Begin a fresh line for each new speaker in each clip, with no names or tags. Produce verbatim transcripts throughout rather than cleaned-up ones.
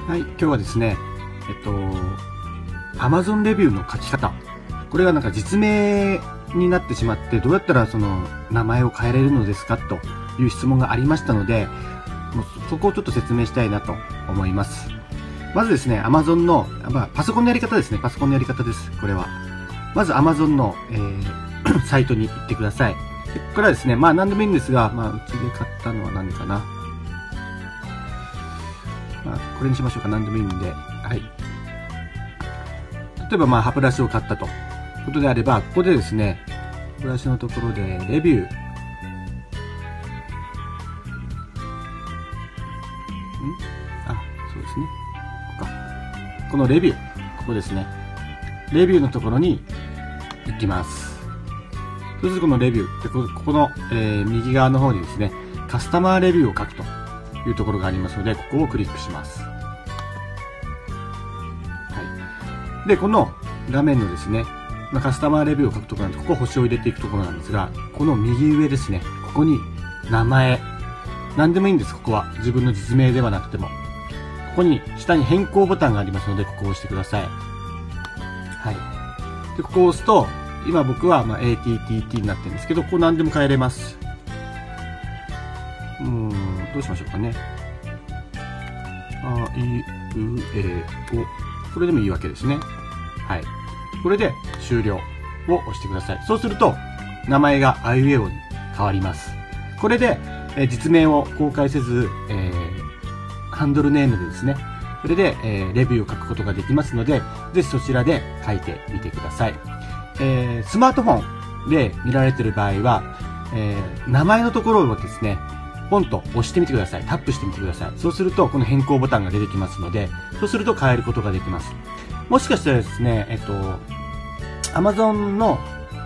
はい、今日はですね、えっと、Amazon レビューの書き方。これがなんか実名になってしまって、どうやったらその名前を変えれるのですかという質問がありましたので、もうそこをちょっと説明したいなと思います。まずですね、Amazon の、まあ、パソコンのやり方ですね。パソコンのやり方です。これは。まず Amazon の、えー、サイトに行ってください。でここからですね、まあ何でもいいんですが、まあうちで買ったのは何かな。まあ、これにしましょうか。何でもいいんで。はい。例えば、まあ、歯ブラシを買ったと。いうことであれば、ここでですね、ブラシのところで、レビュー。んあ、そうですね。ここか。このレビュー。ここですね。レビューのところに行きます。そうするとこのレビュー。で、ここの、えー、右側の方にですね、カスタマーレビューを書くというところがありますので、ここをクリックします。はい。で、この画面のですね、まあ、カスタマーレビューを書くところなんで、ここ星を入れていくところなんですが、この右上ですね、ここに名前、何でもいいんです、ここは。自分の実名ではなくても。ここに下に変更ボタンがありますので、ここを押してください。はい。で、ここを押すと、今僕はまあ エーティーティーティー になってるんですけど、ここ何でも変えれます。うーん、どうしましょうかね。あ、いう、えお。これでもいいわけですね。はい。これで終了を押してください。そうすると、名前があいうえおに変わります。これで、えー、実名を公開せず、えー、ハンドルネームでですね、それで、えー、レビューを書くことができますので、ぜひそちらで書いてみてください。えー、スマートフォンで見られている場合は、えー、名前のところをですね、ポンと押してみてください。タップしてみてください。そうすると、この変更ボタンが出てきますので、そうすると変えることができます。もしかしたらですね、えっと、Amazon の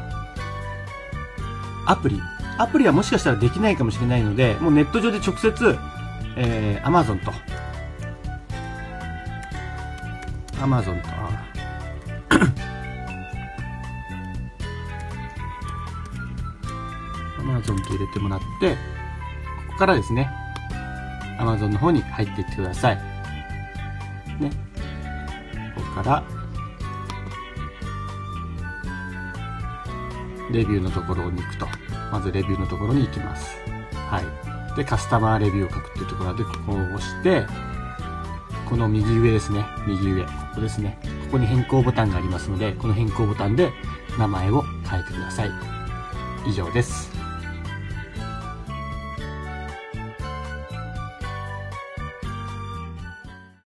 アプリ、アプリはもしかしたらできないかもしれないので、もうネット上で直接、えー、Amazon と、Amazon と、Amazon と入れてもらって、ここからですね、Amazon の方に入っていってください。ね。ここから、レビューのところに行くと。まずレビューのところに行きます。はい。で、カスタマーレビューを書くっていうところで、ここを押して、この右上ですね。右上。ここですね。ここに変更ボタンがありますので、この変更ボタンで名前を変えてください。以上です。